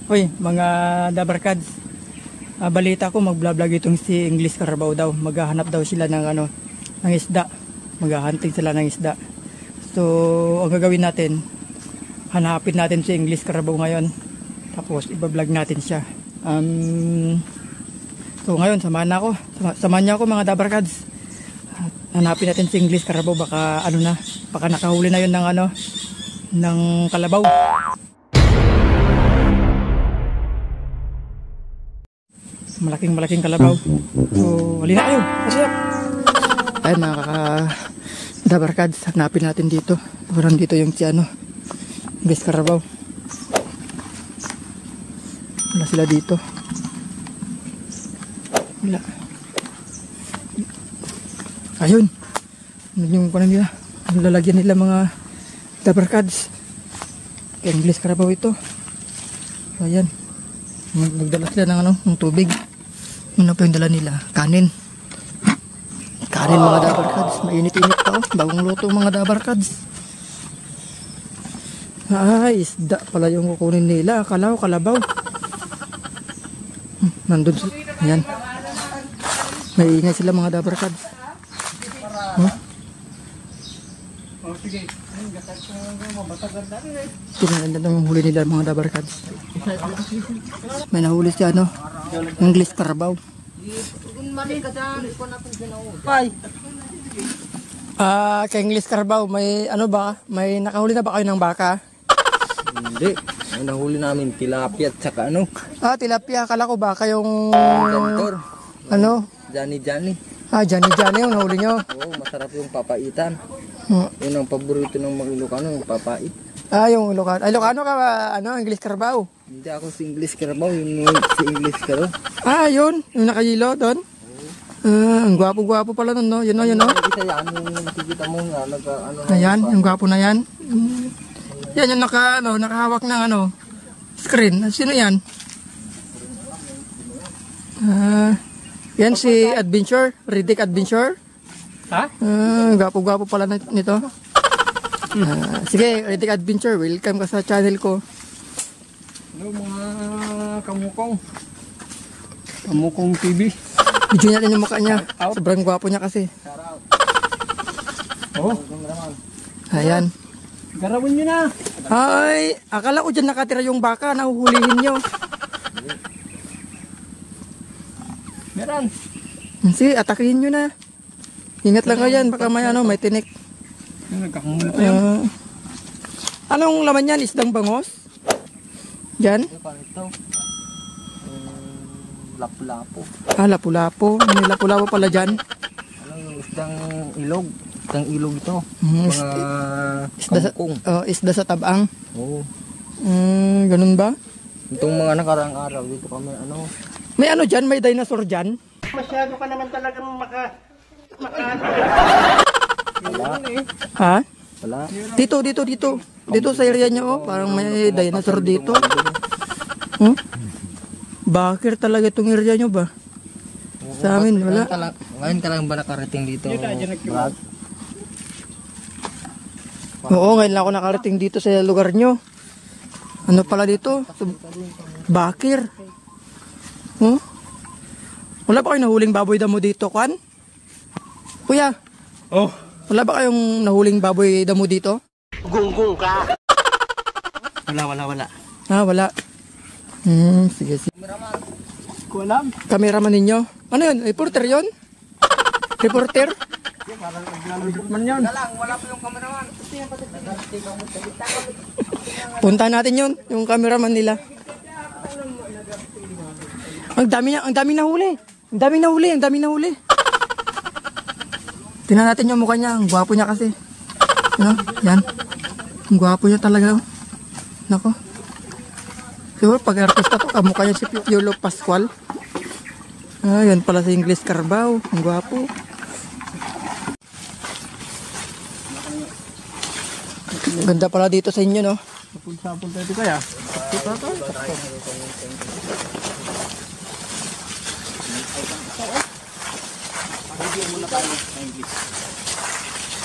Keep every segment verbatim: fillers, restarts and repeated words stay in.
Uy, mga dabarkads, uh, balita ko mag-vlog itong si English Carabao daw. Maghahanap daw sila ng ano, ng isda. Maghahunting sila ng isda. So, ang gagawin natin, hanapin natin si English Carabao ngayon. Tapos, iba-vlog natin siya. Um, so, ngayon, samahan na ako. Sama, samahan niyo ako mga dabarkads. Hanapin natin si English Carabao. Baka, ano na, baka nakahuli na yun ng ano, ng kalabaw. Malaking malaking kalabaw. So, halina kayo. Kasi ayun mga kaka-dabarkads, hanapin natin dito. Parang dito yung si ano, English Carabao. Wala sila dito. Wala. Ayun. Ano yung paano nila? Ang lalagyan nila mga dabarkads. Kaya English Carabao ito. Ayan. Magdala sila ng ano, ng tubig. Ano pa yung dala nila? Kanin. Kanin mga dabarkads. Mainit-init pa oh. Bagong luto mga dabarkads. Ay, isda pala yung kukunin nila. Kalaw, kalabaw. Hmm, nandun sila. Ayan. May ingay sila mga dabarkads. Hmm? Tingnan yung huli nila mga dabarkads. May nahuli siya ano, English Carabao. Ah, uh, kay English Carabao, may ano ba? May nakahuli na ba kayo ng baka? Hindi. May nahuli namin tilapia at saka ano? Ah, tilapia. Akala ko baka yung Gantor. Ano? Johnny Johnny. Ah, Johnny Johnny yung nahuli nyo. Oo, masarap yung papaitan. Hmm. Yun ang paborito ng mga Ilocano, yung papait. Ah, yung Ilocano. Ay, Ilocano ka ba? Ano, English Carabao? Hindi ako si English Carabao, yung si English Carabao. Ah, yun. Yung nakayilo doon. Ah, ang gwapo-gwapo pala nun, no? Yun, no? Yun, no? Isa yan, yung nakikita mo nga, nagka, ano, Ayan, yung gwapo na yan. Yan, yung naka, ano, nakahawak ng, ano, screen. Sino yan? Ah, yan si Adventure. Riddick Adventure. Ha? Ah, gwapo-gwapo pala nito. Ah, sige, Riddick Adventure. Welcome ka sa channel ko. Hello mga kamukong. Kamukong T V. Video natin yung mukha niya. Sobrang gwapo niya kasi. Oh. Ayan. Garawin nyo na. Ay, akala ko dyan nakatira yung baka. Nahuhulihin nyo. Meron. Sige, atakihin nyo na. Ingat lang kayo yan. Baka may ano, may tinik. Uh, anong laman yan? Isdang bangos? Diyan? Ito. Lapu-lapu. Ah, lapu-lapu. May lapu-lapu pala dyan. Ano yung isdang ilog? Isdang ilog ito. Mm, mga isda sa, kamukong. uh, isda sa tabang. Oo. Mm, ganun ba? Itong mga nakaraang araw dito kami ano. May ano dyan? May dinosaur dyan? Masyado ka naman talagang maka... maka... Wala. Ha? Wala. Dito, dito, dito. Dito sa area nyo, oh. Parang may dinosaur dito. Hmm? Bakir talaga itong area nyo ba? Sa amin, wala. Ngayon ka lang, ngayon ka lang ba nakarating dito? Brad? Oo, ngayon lang ako nakarating dito sa lugar nyo. Ano pala dito? Bakir. Huh? Wala ba kayong nahuling baboy damo dito, Kwan? Kuya. Oh. Wala ba kayong nahuling baboy damo dito? Gunggong ka! Wala, wala, wala. Ah, wala. Hmm, sige, sige. Ko alam. Cameraman ninyo. Ano yun? Reporter yun? Reporter? Man yan. Wala lang, wala pa yung cameraman. Punta natin yun, yung cameraman nila. Ang dami na, ang dami na huli. Ang dami na huli, ang dami na huli. Tingnan natin yung mukha niya, ang gwapo niya kasi. Ano? Yan. Ang gwapo niya talaga. Oh. Nako. Siguro pag artista to, kamukha niya si Piolo Pascual. Ah, yan pala si English Carabao. Ang gwapo. Ganda pala dito sa inyo, no? Sapul-sapul tayo kaya. Ito to. Video muna tayo sa English.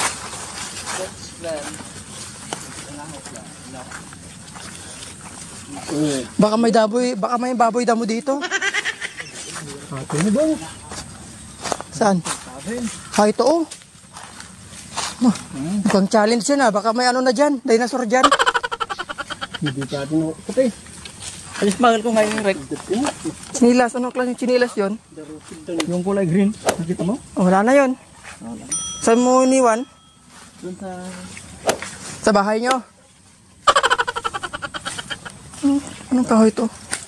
That's plan. Baka may baboy, baka may baboy damo dito. Ate mo ba? Saan? Ha, ito oh. Mah, mukhang challenge yan ah. Baka may ano na dyan, dinosaur dyan. Hindi pa atin ako. Kape. Alis magal ko ngayon yung rek. Chinilas, ano klaseng chinilas yon? Yung kulay green. Nakita mo? Oh, wala na yon. Saan mo iniwan? Doon sa... Sa bahay nyo? Hmm, anong kahoy ito?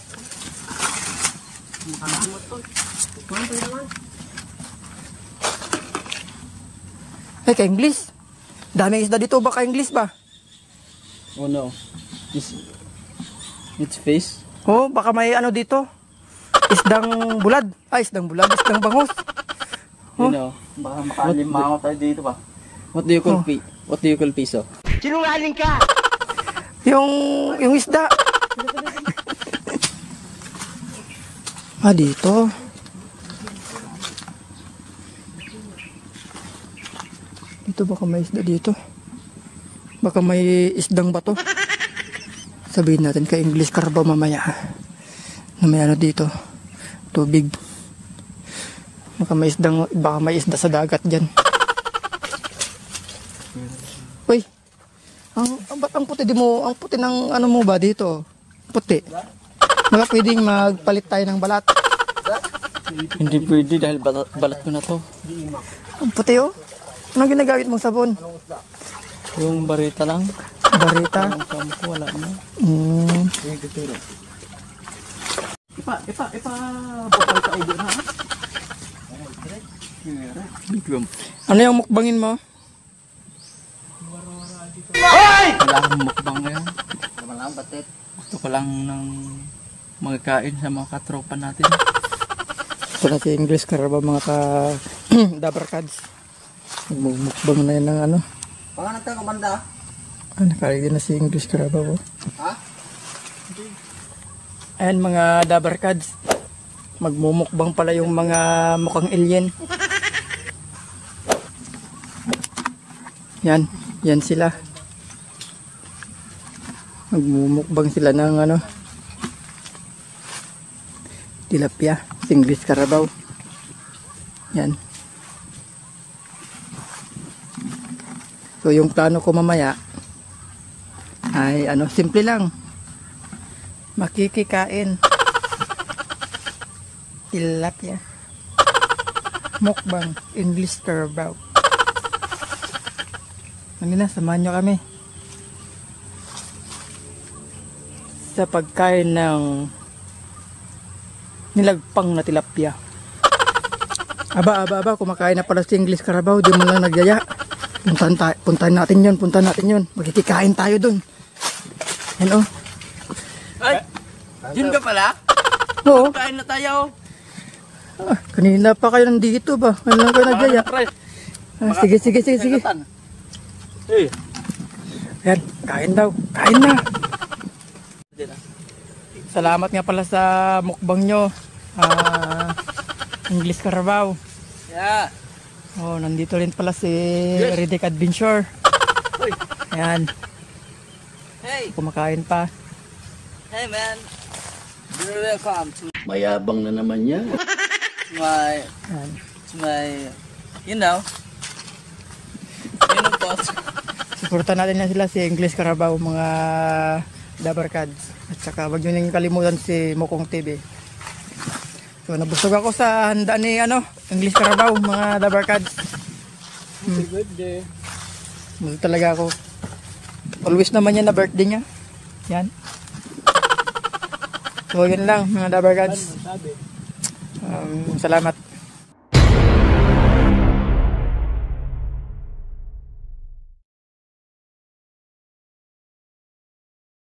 Eh, ka-English. Daming isda dito ba ka-English ba? Oh no. It's... It's face. Oh, baka may ano dito. Isdang bulad. Ah, isdang bulad. Isdang bangus. You know. Baka makalimango tayo dito ba? What do you call Oh. pi? What do you call piso? Sinungaling ka! Yung, yung isda. Ah, dito. Dito baka may isda dito. Baka may isdang bato. Sabihin natin kay English Carabao mamaya. Na may ano dito. Tubig. Baka may isdang, baka may isda sa dagat dyan. Uy. Ang, ang, ba't ang puti di mo, ang puti ng ano mo ba dito? Puti. Baka pwedeng magpalit tayo ng balat. Hindi pwede dahil balat, balat ko na to. Ang puti oh. Anong ginagamit mong sabon? Yung barita lang. Barita. Yung shampoo wala na. Mm. Ipa, ipa, ipa. Bukal ka idea na ha? Ano yung mukbangin mo? Wala akong mukbang ngayon. Gusto ko lang ng magkain sa mga katropa natin. Ito na si English Carabao mga ka Dabarkads. Mukbang na yan ng ano. Pangalan tayo kumanda. Ah, nakalig din na si English Carabao. Ha? Ayan mga Dabarkads. Magmumukbang pala yung mga mukhang alien. Yan. Yan sila. Magmumukbang sila ng ano. Tilapia. English Carabao. Yan. So yung plano ko mamaya ay ano, simple lang. Makikikain. Tilapia. Mukbang English Carabao. Ano na, samahan nyo kami sa pagkain ng nilagpang na tilapia. Aba, aba, aba, kumakain na pala si English Carabao, di mo lang nagyaya. Puntahan, ta- puntahan natin yun, puntahan natin yun. Magkikikain tayo dun. Yan o. Ay! Yun ka pala? Oo. Kain na tayo. Ah, kanina pa kayo nandito ba? Ano lang kayo nagyaya? Ah, sige, sige, sige, sige. Eh. Yan, kain daw. Kain na. Salamat nga pala sa mukbang nyo. Ah, English Carabao. Yeah. Oh, nandito rin pala si Riddick Adventure. Ayan, Hey, kumakain pa. hey man. You're welcome to Mayabang na naman yan. my, Ayan. to my, you know, you know boss. Suportahan natin na sila si English Carabao, mga Dabarkads. At saka wag nyo nang kalimutan si Mokong T V. So nabusog ako sa handa ni ano, English Carabao, mga Dabarkads. Happy birthday. Busog talaga ako. Always naman yan na birthday niya. Yan. So yun lang mga Dabarkads. Um, salamat.